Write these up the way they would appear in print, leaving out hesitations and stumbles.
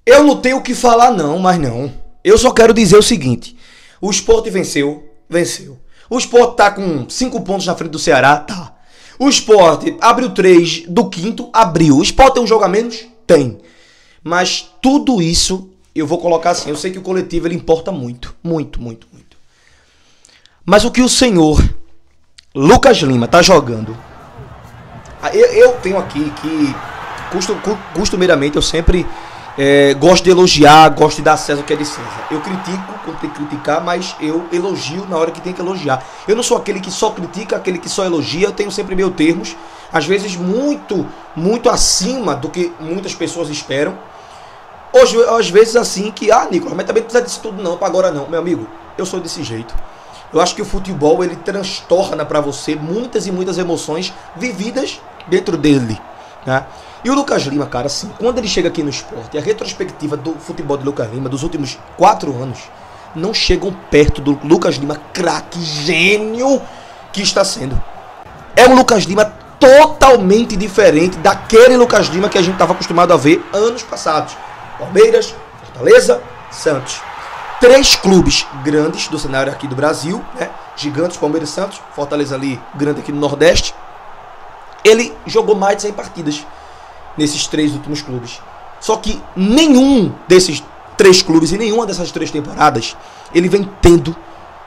Eu não tenho o que falar não, mas não. Eu só quero dizer o seguinte. O Sport venceu. O Sport tá com 5 pontos na frente do Ceará, tá. O Sport abriu 3 do quinto, abriu. O Sport tem um jogo a menos? Tem. Mas tudo isso, eu vou colocar assim, eu sei que o coletivo ele importa muito. Muito. Mas o que o senhor Lucas Lima tá jogando... Eu tenho aqui que, costumeiramente, eu sempre gosto de elogiar, gosto de dar César o que é de César. Eu critico quando tem que criticar, mas eu elogio na hora que tem que elogiar. Eu não sou aquele que só critica, aquele que só elogia, eu tenho sempre meus termos, às vezes muito acima do que muitas pessoas esperam. Hoje, às vezes assim que, Nicolas, mas também não precisa disso tudo não, para agora não. Meu amigo, eu sou desse jeito. Eu acho que o futebol, ele transtorna para você muitas e muitas emoções vividas dentro dele, né? E o Lucas Lima, cara, assim, quando ele chega aqui no Sport, a retrospectiva do futebol de Lucas Lima dos últimos 4 anos não chegam perto do Lucas Lima craque, gênio que está sendo. É um Lucas Lima totalmente diferente daquele Lucas Lima que a gente estava acostumado a ver anos passados. Palmeiras, Fortaleza, Santos. 3 clubes grandes do cenário aqui do Brasil, né? Gigantes, Palmeiras e Santos. Fortaleza ali, grande aqui no Nordeste. Ele jogou mais de 100 partidas nesses 3 últimos clubes. Só que nenhum desses 3 clubes e nenhuma dessas 3 temporadas ele vem tendo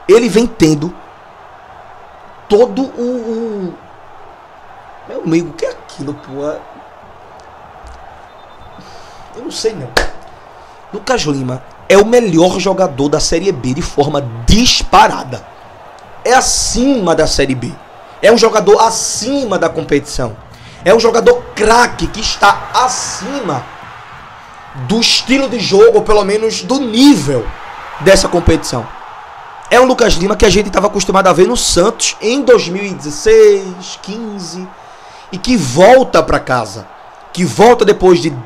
todo o... Meu amigo, o que é aquilo, pô? Eu não sei não. Lucas Lima é o melhor jogador da Série B de forma disparada. É acima da Série B. É um jogador acima da competição. É um jogador craque que está acima do estilo de jogo, ou pelo menos do nível dessa competição. É um Lucas Lima que a gente estava acostumado a ver no Santos em 2016, 15, e que volta para casa. Que volta depois de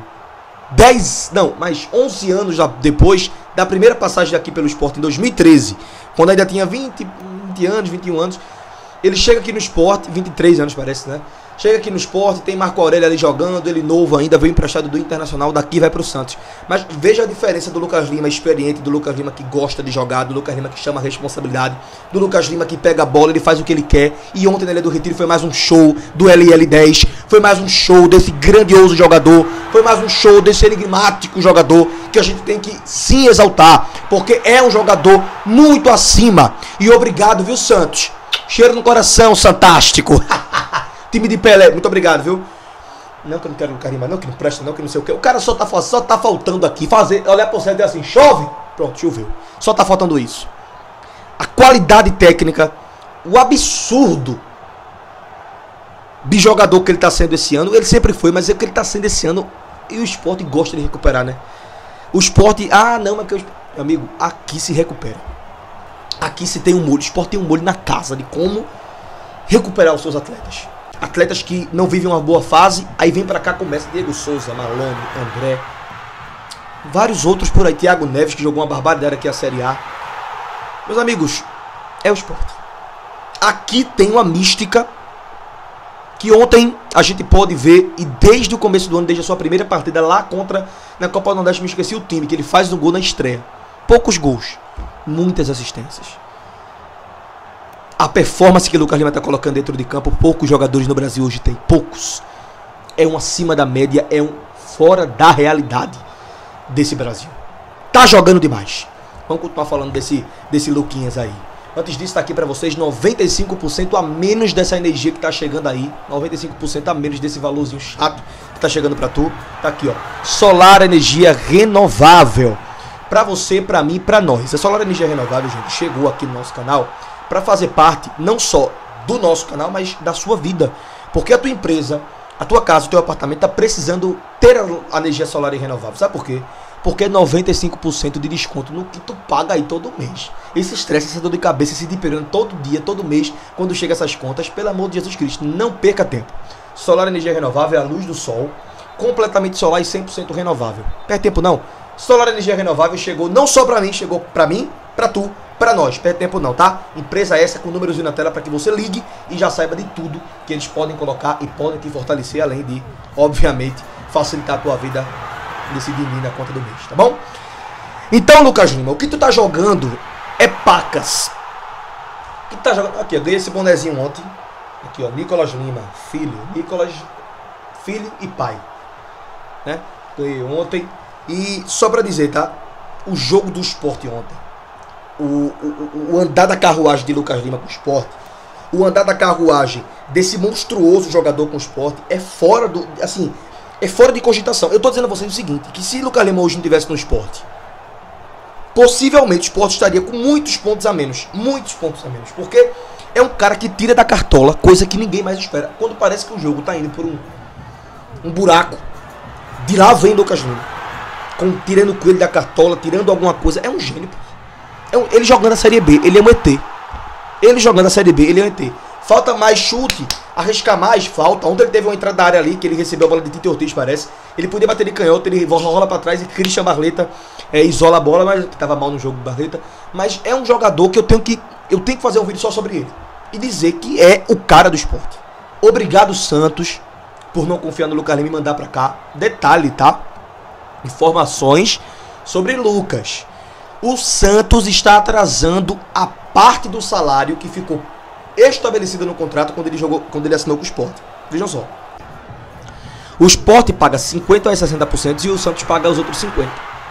11 anos depois da primeira passagem aqui pelo Sport em 2013, quando ainda tinha 20 anos, 21 anos. Ele chega aqui no Sport, 23 anos parece, né? Chega aqui no Sport, tem Marco Aurélio ali jogando, ele novo ainda, veio emprestado do Internacional, daqui vai pro Santos. Mas veja a diferença do Lucas Lima experiente, do Lucas Lima que gosta de jogar, do Lucas Lima que chama a responsabilidade, do Lucas Lima que pega a bola, ele faz o que ele quer. E ontem na Ilha do Retiro foi mais um show do LL10, foi mais um show desse grandioso jogador, foi mais um show desse enigmático jogador que a gente tem que sim exaltar, porque é um jogador muito acima. E obrigado, viu, Santos? Cheiro no coração, fantástico. Time de Pelé, muito obrigado, viu? Não que eu não quero Lucas Lima, não que não presta, não que não sei o que. O cara só tá faltando aqui olhar pro céu e dizer assim, chove? Pronto, choveu. Só tá faltando isso. A qualidade técnica, o absurdo de jogador que ele tá sendo esse ano, ele sempre foi, mas é que ele tá sendo esse ano, e o Sport gosta de recuperar, né? O Sport, não, mas que meu amigo, aqui se recupera. Aqui se tem um molho, o Sport tem um molho na casa de como recuperar os seus atletas. Atletas que não vivem uma boa fase, aí vem pra cá, começa Diego Souza, Malano, André, vários outros por aí, Thiago Neves, que jogou uma barbaridade aqui a Série A. Meus amigos, é o Sport. Aqui tem uma mística que ontem a gente pode ver, e desde o começo do ano, desde a sua primeira partida lá na Copa do Nordeste, me esqueci o time, que ele faz um gol na estreia. Poucos gols, muitas assistências. A performance que o Lucas Lima está colocando dentro de campo, poucos jogadores no Brasil hoje tem. Poucos. É um acima da média, é um fora da realidade desse Brasil. Tá jogando demais. Vamos continuar falando desse Luquinhas aí. Antes disso, tá aqui para vocês 95% a menos dessa energia que tá chegando aí. 95% a menos desse valorzinho chato que tá chegando para tu. Tá aqui, ó. Solar Energia Renovável. Para você, para mim, para nós. A Solar Energia Renovável, gente, chegou aqui no nosso canal para fazer parte não só do nosso canal, mas da sua vida. Porque a tua empresa, a tua casa, o teu apartamento está precisando ter a energia solar e renovável. Sabe por quê? Porque é 95% de desconto no que tu paga aí todo mês. Esse estresse, essa dor de cabeça, esse diperando todo dia, todo mês, quando chega essas contas, pelo amor de Jesus Cristo, não perca tempo. Solar Energia Renovável é a luz do sol, completamente solar e 100% renovável. Perde tempo não. Solar Energia Renovável chegou não só para mim, chegou para mim, para tu, para nós. Perde tempo não, tá? Empresa essa com números na tela para que você ligue e já saiba de tudo que eles podem colocar e podem te fortalecer, além de, obviamente, facilitar a tua vida desse din-din na conta do mês, tá bom? Então, Lucas Lima, o que tu tá jogando é pacas. O que tu tá jogando? Aqui, eu ganhei esse bonezinho ontem. Aqui, ó, Nicolas Lima, filho. Nicolas, filho e pai. Né? Ganhei ontem. E só pra dizer, tá? O jogo do Sport ontem. O andar da carruagem de Lucas Lima com o Sport. O andar da carruagem desse monstruoso jogador com o Sport é fora do... Assim, é fora de cogitação. Eu tô dizendo a vocês o seguinte, que se Lucas Lima hoje não tivesse no Sport, possivelmente o Sport estaria com muitos pontos a menos. Muitos pontos a menos. Porque é um cara que tira da cartola, coisa que ninguém mais espera. Quando parece que o jogo tá indo por um buraco, de lá vem Lucas Lima. Tirando o coelho da cartola, tirando alguma coisa. É um gênio, pô. Ele jogando a Série B, ele é um ET. Ele jogando a Série B, ele é um ET. Falta mais chute, arriscar mais, falta. Ontem ele teve uma entrada da área ali, que ele recebeu a bola de Tite Ortiz, parece. Ele podia bater de canhoto, ele rola pra trás e Christian Barleta isola a bola, mas tava mal no jogo do Barleta. Mas é um jogador que eu tenho que fazer um vídeo só sobre ele. E dizer que é o cara do Sport. Obrigado, Santos, por não confiar no Lucas Lima e mandar pra cá. Detalhe, tá? Informações sobre Lucas. O Santos está atrasando a parte do salário que ficou estabelecida no contrato quando ele assinou com o Sport. Vejam só. O Sport paga 50% a 60% e o Santos paga os outros 50%.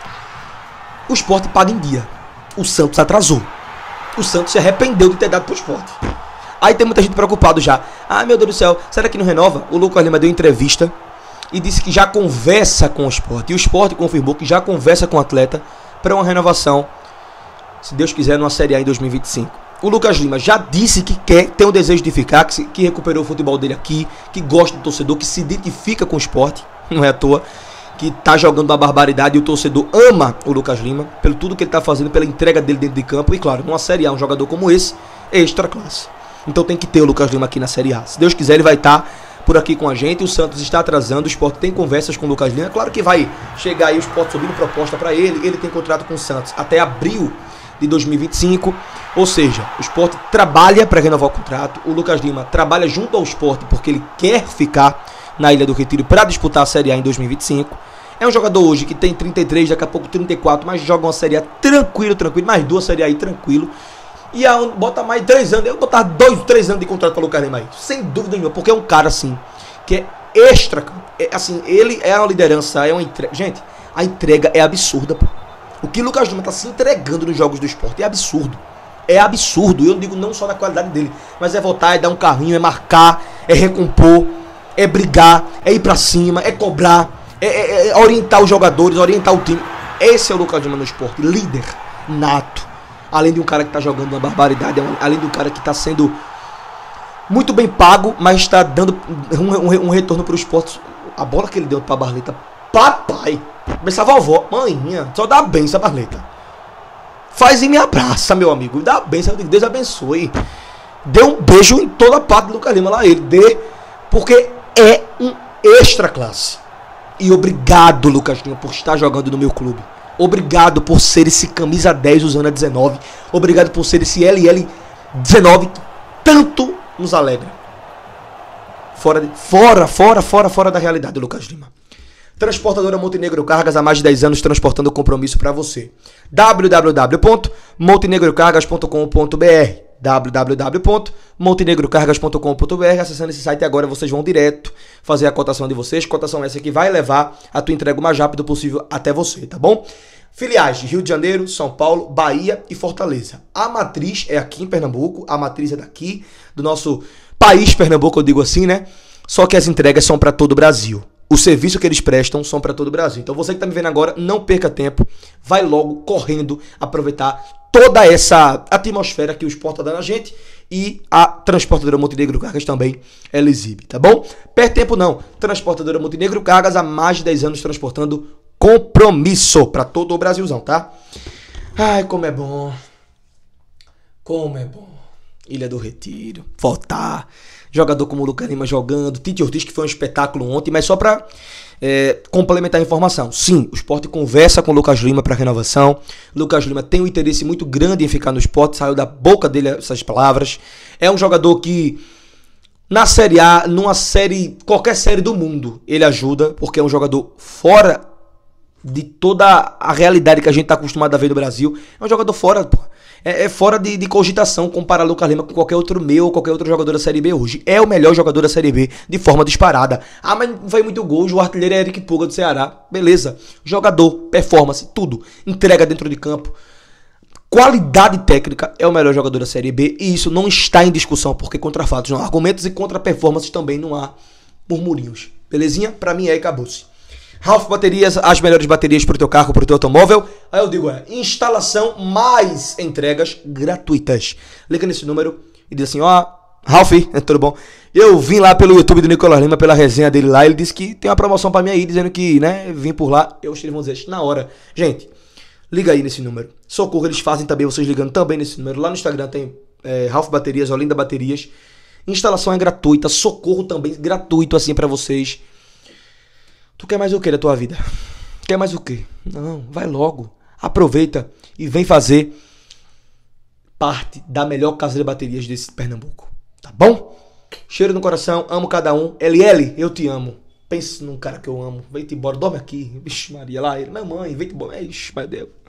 O Sport paga em dia. O Santos atrasou. O Santos se arrependeu de ter dado pro Sport. Aí tem muita gente preocupada já. Ah, meu Deus do céu, será que não renova? O Lucas Lima deu entrevista e disse que já conversa com o Sport. E o Sport confirmou que já conversa com o atleta para uma renovação, se Deus quiser, numa Série A em 2025. O Lucas Lima já disse que quer, tem o desejo de ficar, que recuperou o futebol dele aqui, que gosta do torcedor, que se identifica com o Sport, não é à toa, que tá jogando uma barbaridade e o torcedor ama o Lucas Lima, pelo tudo que ele tá fazendo, pela entrega dele dentro de campo. E claro, numa Série A, um jogador como esse é extra classe. Então tem que ter o Lucas Lima aqui na Série A. Se Deus quiser, ele vai estar por aqui com a gente. O Santos está atrasando, o Sport tem conversas com o Lucas Lima. Claro que vai chegar aí o Sport subindo proposta para ele. Ele tem contrato com o Santos até abril de 2025. Ou seja, o Sport trabalha para renovar o contrato. O Lucas Lima trabalha junto ao Sport porque ele quer ficar na Ilha do Retiro para disputar a Série A em 2025. É um jogador hoje que tem 33, daqui a pouco 34, mas joga uma Série A tranquilo, mais duas Série A aí tranquilo. E bota mais 3 anos, eu botar 2, 3 anos de contrato para o Lucas Lima aí, sem dúvida nenhuma, porque é um cara assim, que é extra, assim, ele é uma liderança, é uma entrega. Gente, a entrega é absurda, pô. O que o Lucas Lima tá se entregando nos jogos do Sport é absurdo. É absurdo, eu digo não só na qualidade dele, mas é voltar, é dar um carrinho, é marcar, é recompor, é brigar, é ir pra cima, é cobrar, é orientar os jogadores, orientar o time. Esse é o Lucas Lima no Sport, líder nato. Além de um cara que tá jogando uma barbaridade, além de um cara que tá sendo muito bem pago, mas está dando um retorno pro Sport. A bola que ele deu pra Barleta, papai, essa vovó, maninha, só dá benção a Barleta. Faz e me abraça, meu amigo, dá benção, Deus abençoe. Dê um beijo em toda a parte do Lucas Lima lá, ele dê, porque é um extra classe. E obrigado, Lucas Lima, por estar jogando no meu clube. Obrigado por ser esse camisa 10 usando a 19. Obrigado por ser esse LL19 que tanto nos alegra. Fora da realidade, Lucas Lima. Transportadora Montenegro Cargas, há mais de 10 anos transportando compromisso para você. www.montenegrocargas.com.br www.montenegrocargas.com.br. Acessando esse site agora vocês vão direto fazer a cotação de vocês. Cotação essa que vai levar a tua entrega o mais rápido possível até você, tá bom? Filiais de Rio de Janeiro, São Paulo, Bahia e Fortaleza. A matriz é aqui em Pernambuco, a matriz é daqui, do nosso país Pernambuco, eu digo assim, né? Só que as entregas são para todo o Brasil. O serviço que eles prestam são para todo o Brasil. Então você que está me vendo agora, não perca tempo. Vai logo, correndo, aproveitar toda essa atmosfera que o Sport está dando a gente. E a Transportadora Montenegro Cargas também ela exibe, tá bom? Perde tempo não. Transportadora Montenegro Cargas há mais de 10 anos transportando compromisso para todo o Brasilzão, tá? Ai, como é bom. Como é bom. Ilha do Retiro. Voltar. Jogador como o Lucas Lima jogando, Tite Ortiz, que foi um espetáculo ontem, mas só para complementar a informação. Sim, o Sport conversa com o Lucas Lima para renovação. Lucas Lima tem um interesse muito grande em ficar no Sport, saiu da boca dele essas palavras. É um jogador que na Série A, numa série, qualquer série do mundo, ele ajuda, porque é um jogador fora de toda a realidade que a gente tá acostumado a ver do Brasil. É um jogador fora, pô. É fora de cogitação comparar Lucas Lima com qualquer outro meu ou qualquer outro jogador da Série B hoje. É o melhor jogador da Série B de forma disparada. Ah, mas não faz muito gol. O artilheiro é Eric Puga do Ceará. Beleza. Jogador, performance, tudo. Entrega dentro de campo. Qualidade técnica, é o melhor jogador da Série B. E isso não está em discussão, porque contra fatos não há argumentos e contra performances também não há murmurinhos. Belezinha? Pra mim é e acabou-se. Ralph Baterias, as melhores baterias pro teu carro, pro teu automóvel. Aí eu digo, instalação mais entregas gratuitas. Liga nesse número e diz assim, Ralph, tudo bom? Eu vim lá pelo YouTube do Nicolas Lima, pela resenha dele lá, ele disse que tem uma promoção pra mim aí, dizendo que, vim por lá. Eu eles vão dizer, na hora. Gente, liga aí nesse número. Socorro, eles fazem também, vocês ligando também nesse número. Lá no Instagram tem Ralph Baterias, Olinda Baterias. Instalação é gratuita, socorro também gratuito assim pra vocês. Tu quer mais o que da tua vida? Quer mais o que? Não, vai logo. Aproveita e vem fazer parte da melhor casa de baterias desse Pernambuco. Tá bom? Cheiro no coração, amo cada um. LL, eu te amo. Pense num cara que eu amo. Vem-te embora, dorme aqui. Vixe Maria, lá ele. Minha mãe, vem-te embora. Ixi, meu Deus.